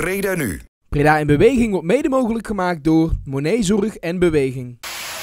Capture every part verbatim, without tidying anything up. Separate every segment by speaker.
Speaker 1: Breda Nu.
Speaker 2: Breda in Beweging wordt mede mogelijk gemaakt door Monet Zorg en Beweging.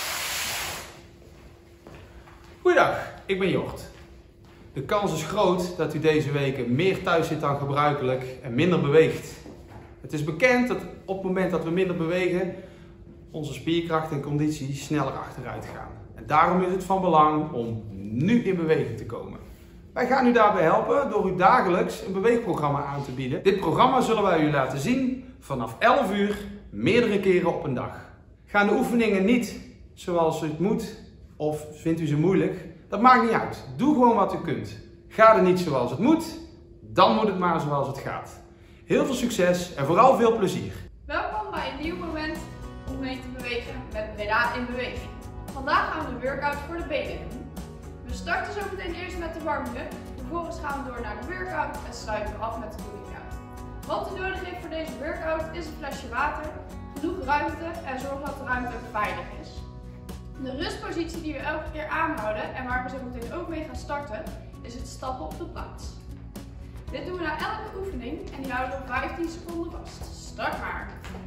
Speaker 3: Goeiedag, ik ben Jort. De kans is groot dat u deze weken meer thuis zit dan gebruikelijk en minder beweegt. Het is bekend dat op het moment dat we minder bewegen, onze spierkracht en conditie sneller achteruit gaan. En daarom is het van belang om nu in beweging te komen. Wij gaan u daarbij helpen door u dagelijks een beweegprogramma aan te bieden. Dit programma zullen wij u laten zien vanaf elf uur, meerdere keren op een dag. Gaan de oefeningen niet zoals u het moet of vindt u ze moeilijk? Dat maakt niet uit. Doe gewoon wat u kunt. Gaat het niet zoals het moet, dan moet het maar zoals het gaat. Heel veel succes en vooral veel plezier.
Speaker 4: Welkom bij een nieuw moment om mee te bewegen met Breda in Beweging. Vandaag gaan we een workout voor de benen doen. We starten zo meteen eerst met de warming-up. Vervolgens gaan we door naar de workout en sluiten we af met de cooling down. Wat u nodig heeft voor deze workout is een flesje water, genoeg ruimte en zorg dat de ruimte ook veilig is. De rustpositie die we elke keer aanhouden en waar we zo meteen ook mee gaan starten, is het stappen op de plaats. Dit doen we na elke oefening en die houden we vijftien seconden vast. Start maar!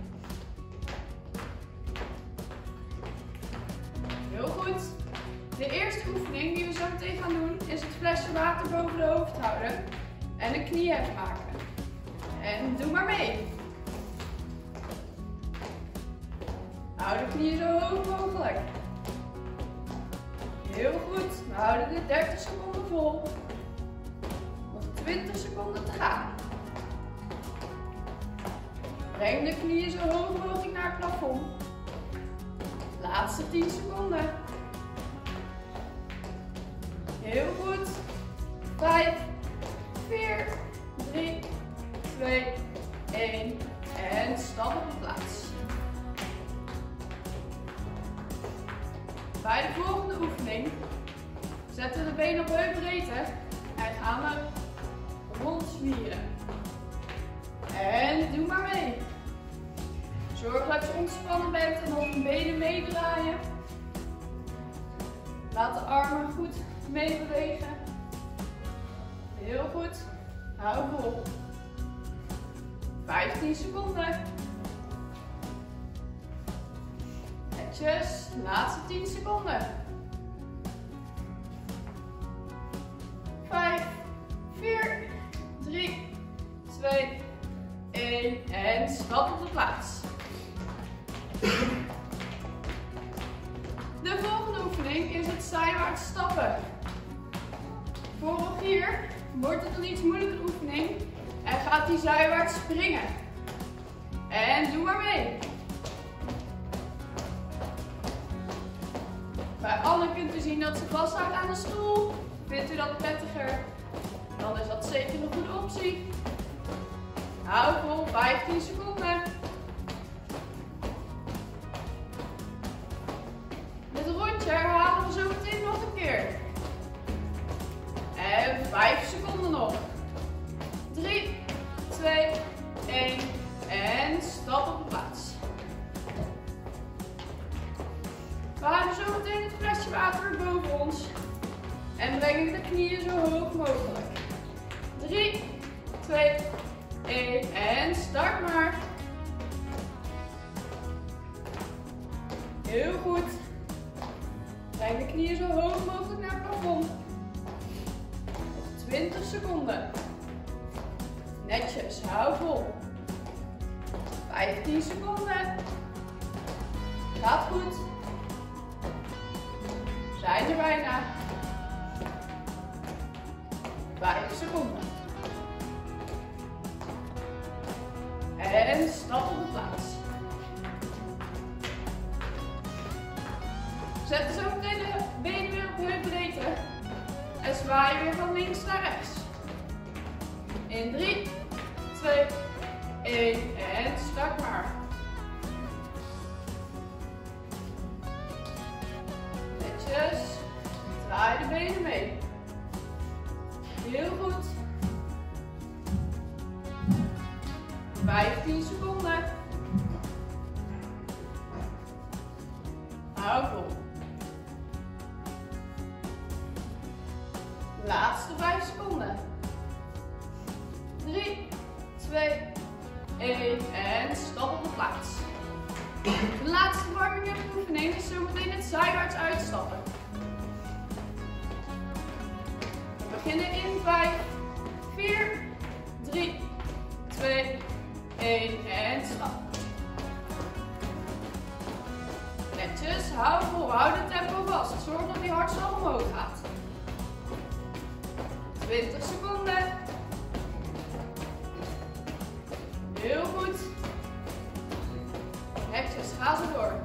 Speaker 4: Heel goed! De eerste oefening die we zo meteen gaan doen is het flesje water boven de hoofd houden en een kniehef maken. En doe maar mee! Hou de knieën zo hoog mogelijk. Heel goed, we houden dit dertig seconden vol. Nog twintig seconden te gaan. Breng de knieën zo hoog mogelijk naar het plafond. Laatste tien seconden. Heel goed. vijf, vier, drie, twee, één en stap op de plaats. Bij de volgende oefening zetten we de benen op heupbreedte en gaan we rondzwieren. En doe maar mee. Zorg dat je ontspannen bent en op de benen meedraaien. Laat de armen goed meebewegen. Heel goed. Hou vol. vijftien seconden. Netjes. Laatste tien seconden. vijf, vier, drie, twee, één en stap op de plaats. De volgende oefening is het zijwaarts stappen. Voorop hier wordt het een iets moeilijke oefening en gaat die zijwaarts springen. En doe maar mee. Bij Anne kunt u zien dat ze vasthoudt aan de stoel. Vindt u dat prettiger? Dan is dat zeker een goede optie. Hou vol, vijftien seconden. Dit rondje herhalen we zo meteen nog een keer. En vijf seconden nog. drie, twee, één en stap op de plaats. We houden zo meteen het flesje water boven ons en brengen de knieën zo hoog mogelijk. drie, twee, één en start maar. Heel goed. Breng de knieën zo hoog mogelijk naar het plafond. Nog twintig seconden. Netjes, hou vol. vijftien seconden. Gaat goed. We zijn er bijna. vijf seconden. En stap op de plaats. Zet zo meteen de benen weer op heupbreedte. En zwaai weer van links naar rechts. In drie, twee, één en start maar. Netjes. Draai de benen mee. Heel goed. vijftien seconden. Hou vol. Laatste vijf seconden. drie, twee, één één en stap op de plaats. De laatste warming-up oefening is zometeen het zijwaarts uitstappen. We beginnen in vijf, vier, drie, twee, één en stap. Netjes, hou vol, hou de tempo vast. Zorg dat die hartslag omhoog gaat. twintig seconden. Heel goed. Netjes, ga zo door.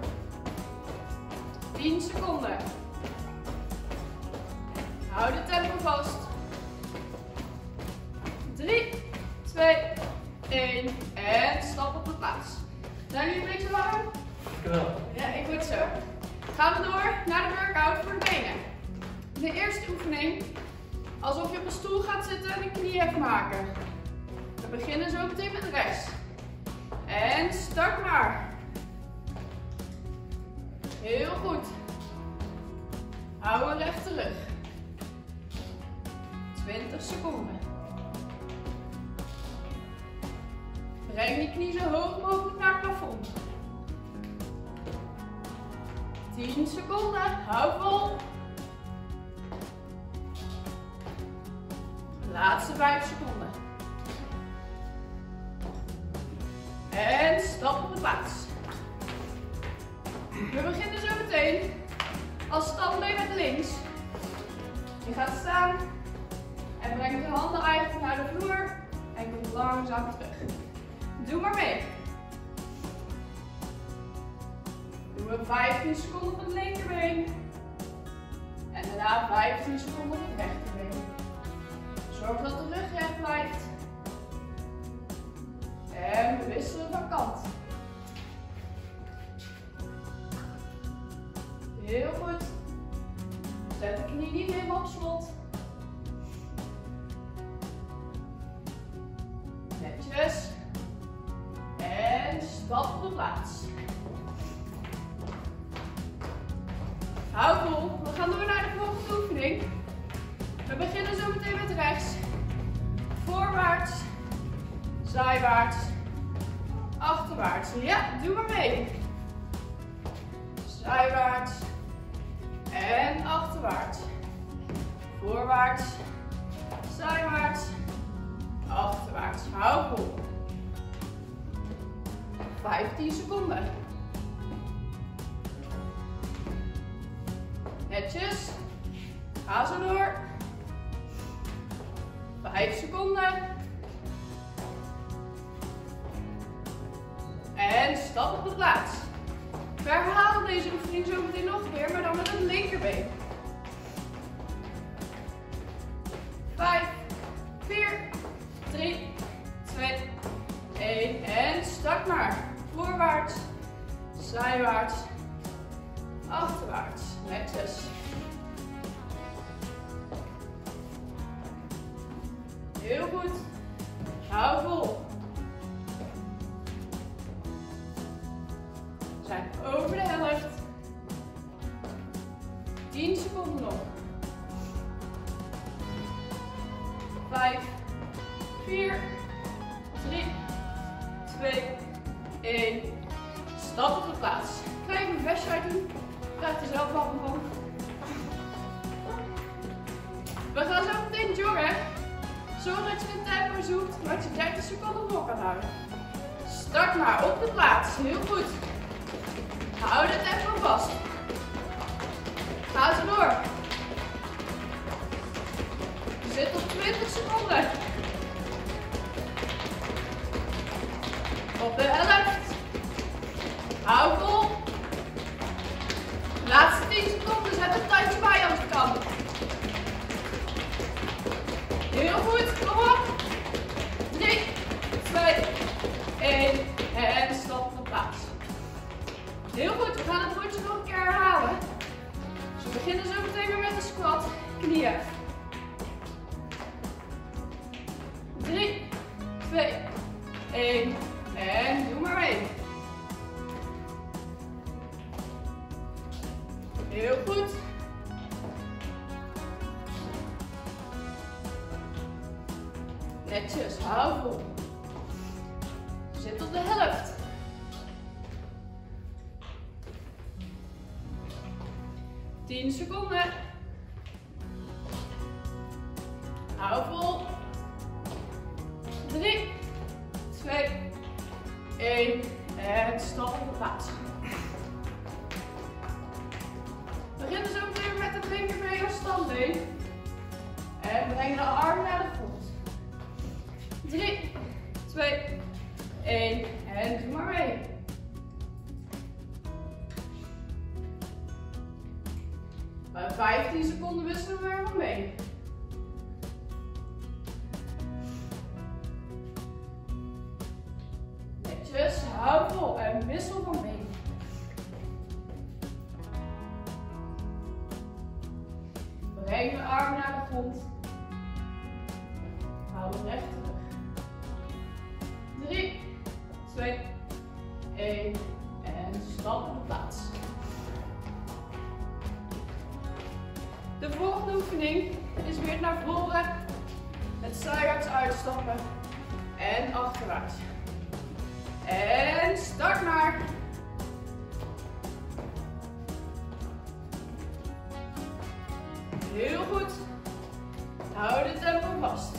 Speaker 4: tien seconden. Hou de tempo vast. drie, twee, één en stap op de plaats. Zijn jullie een beetje warm? Ja, ik word zo. Gaan we door naar de workout voor de benen. De eerste oefening, alsof je op een stoel gaat zitten en een knieën maken. We beginnen zo meteen met rechts. En start maar. Heel goed. Hou een rechte rug. twintig seconden. Breng die knie zo hoog mogelijk naar het plafond. tien seconden. Hou vol. Laatste vijf seconden. En stap op de plaats. We beginnen zo meteen als standbeen met links. Je gaat staan en brengt de handen eigenlijk naar de vloer en komt langzaam terug. Doe maar mee. Doen we vijftien seconden op het linkerbeen. En daarna vijftien seconden op het rechterbeen. Zorg dat de rug recht blijft. En we wisselen van kant. Heel goed. Zet de knie niet helemaal op slot. Netjes. En stap op de plaats. Hou vol. We gaan door naar de volgende oefening. We beginnen zo meteen met rechts. Voorwaarts. Zijwaarts. Achterwaarts. Ja, doe maar mee. Zijwaarts. En achterwaarts. Voorwaarts. Zijwaarts. Achterwaarts. Hou vol. vijftien seconden. Netjes. Ga zo door. vijf seconden. En stap op de plaats. We herhalen deze oefening zo meteen nog een keer, maar dan met het linkerbeen. vijf, vier, drie, twee, één en start maar. Voorwaarts, zijwaarts, achterwaarts. Netjes. Heel goed. Hou vol. We zijn over de helft. tien seconden nog. vijf, vier, drie, twee, één. Stap op de plaats. Ik ga even een vestje uit doen. Krijg er zelf warm van. We gaan zo meteen joggen. Zorg dat je een tempo zoekt wat je dertig seconden vol kan houden. Start maar op de plaats. Heel goed. Hou de tempo vast. Ga zo door. Je zit op twintig seconden. Op de helft. Hou vol. Laatste tien seconden. Zet een touwtje bij als het kan. Heel goed. Kom op. drie, twee, één. En stap op de plaats. Heel goed. We gaan het rondje nog een keer herhalen. Dus we beginnen zo meteen weer met de squat. Knieën. drie, twee, één. En doe maar mee. Heel goed. Netjes, hou vol. zit op de helft. tien seconden. Hou vol. drie, twee, één. En stap op de plaats. We beginnen zo meteen met het linkerbeen als standbeen. En breng de arm naar de grond. drie, twee, één. En doe maar mee. Bij vijftien seconden wisselen we er van mee. Netjes, hou vol en wissel van mee. Breng de arm naar de grond. Hou hem recht terug. drie, twee, één. En stap op de plaats. De volgende oefening is weer naar voren, met zijwaarts uitstappen en achterwaarts. En start maar. Heel goed. Hou de tempo vast.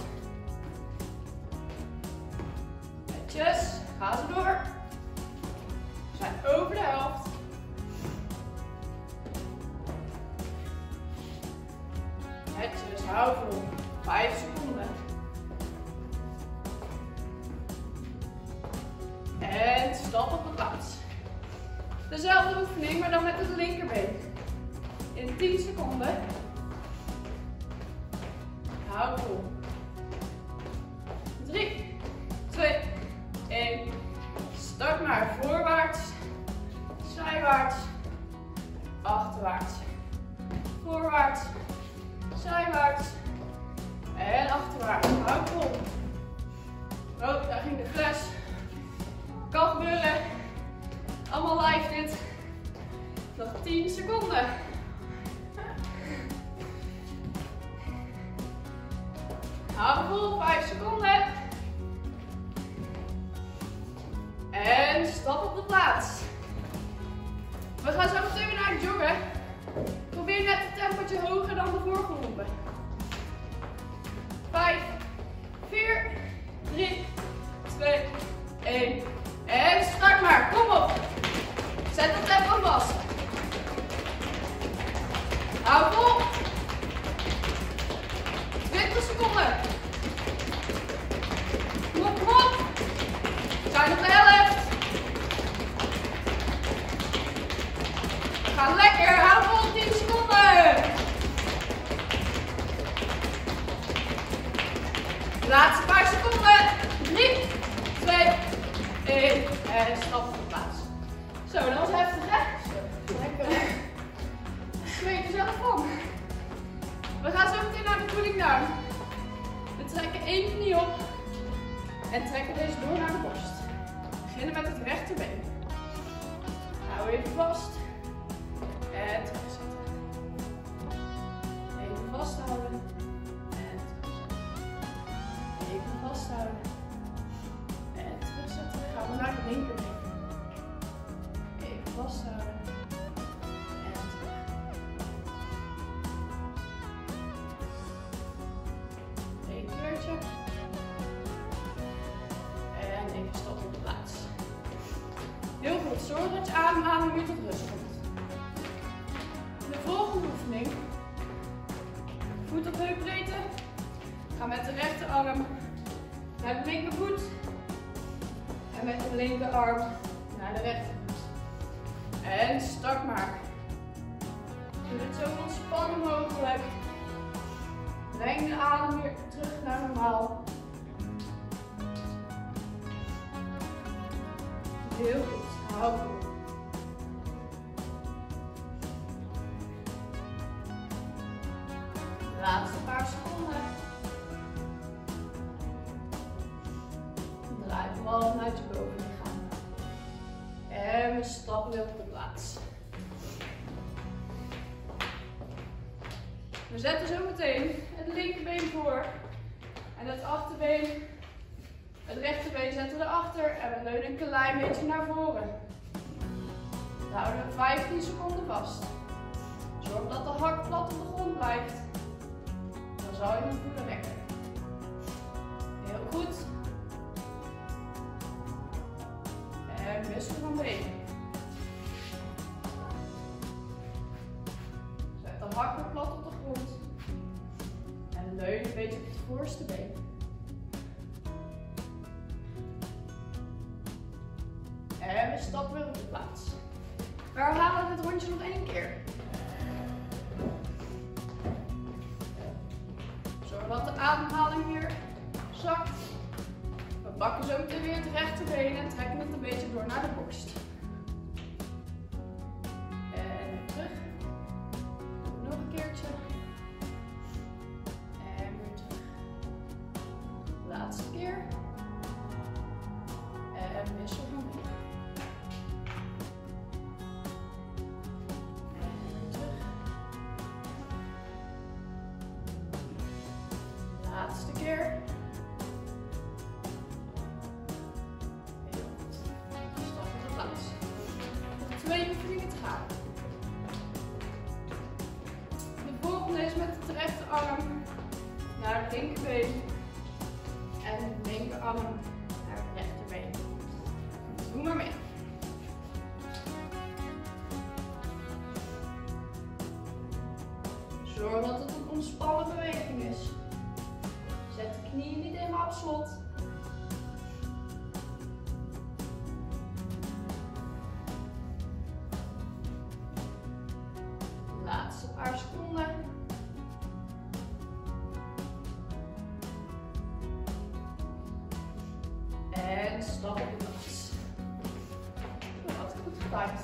Speaker 4: Netjes, ga zo door. We zijn over de helft. Netjes, hou vol. vijf seconden. En stap op de plaats. Dezelfde oefening, maar dan met het linkerbeen. In tien seconden. Hou vol. drie, twee, één. Start maar voorwaarts, zijwaarts, achterwaarts. Voorwaarts, zijwaarts en achterwaarts. Hou vol. Oh, daar ging de fles. Kan gebeuren. Allemaal live dit. Nog tien seconden. Hou vol, vijf seconden. En stap op de plaats. We gaan zo meteen weer naar het joggen. Probeer net het tempootje hoger dan de voorgeroepen. vijf, vier, drie, twee, één. En start maar, kom op. Zet het tempo vast. Hou vol. twintig seconden. Kom op, kom op. We zijn op de helft. We gaan lekker, hou vol, tien seconden. De laatste paar seconden. drie, twee, één. En stap op de plaats. Zo, dat was heftig, hè? Zo, lekker. Zweet er zelf van. We gaan zo meteen naar de cooling down. We trekken één knie op. En trekken deze door naar de borst. We beginnen met het rechterbeen. Hou even vast. En terugzetten. Even vasthouden. En terugzetten. Even vasthouden. En terugzetten. Dan gaan we naar de linkerbeen. Even vasthouden. En terug. Eén keertje. En even stap op de plaats. Heel goed. Zorg dat je ademhaling weer tot rust komt. De volgende oefening. Voet op heupbreedte. Ga met de rechterarm naar de linkervoet. En met de linkerarm naar de rechtervoet. En start maar. Doe dit zo ontspannen mogelijk. Breng de adem weer terug naar normaal. Heel goed. Hou vol. De laatste paar seconden. Draai de bal vanuit je bovenlichaam. En we stappen weer op de plaats. We zetten zo meteen het linkerbeen voor en het achterbeen Het rechterbeen zetten we erachter en we leunen een klein beetje naar voren. Dan houden we vijftien seconden vast. Zorg dat de hak plat op de grond blijft. Dan zal je hem voelen rekken. Heel goed. En wisselen van benen. Zet de hak weer plat op de grond. En leun een beetje op het voorste been. En we stappen weer op de plaats. We herhalen dit rondje nog één keer. Zorg dat de ademhaling weer zakt. We pakken zo meteen weer het rechterbeen en trekken het een beetje door naar de borst. En weer terug. Nog een keertje. En weer terug. Laatste keer. En wissel van been. Laatste keer. Heel goed. Stap op de plaats. Nog twee oefeningen te gaan. De volgende is met de rechterarm naar het linkerbeen en de linkerarm naar het rechterbeen. Doe maar mee. Zorg dat het een ontspannen beweging is. Zet de knieën niet helemaal op slot. Laatste paar seconden. En stap op de plaats. Dat had goed getimed.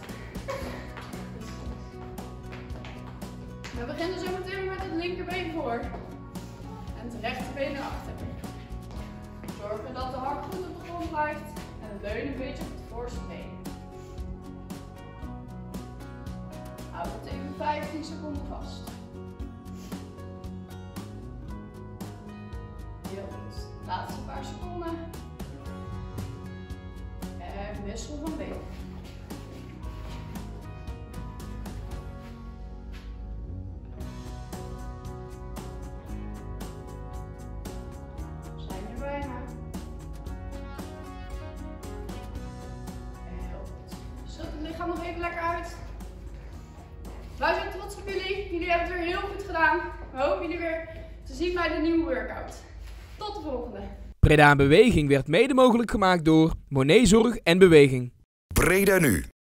Speaker 4: We beginnen zo meteen met het linkerbeen voor. En het rechterbeen erachter. Zorg dat de hak goed op de grond blijft en leun een beetje op het voorste been. Houd het even vijftien seconden vast. Heel goed. Laatste paar seconden. En wissel van been. Bijna. Heel goed. Schud het lichaam nog even lekker uit. Wij zijn trots op jullie. Jullie hebben het weer heel goed gedaan. We hopen jullie weer te zien bij de nieuwe workout. Tot de volgende.
Speaker 2: Breda in Beweging werd mede mogelijk gemaakt door Monet Zorg en Beweging.
Speaker 1: Breda Nu.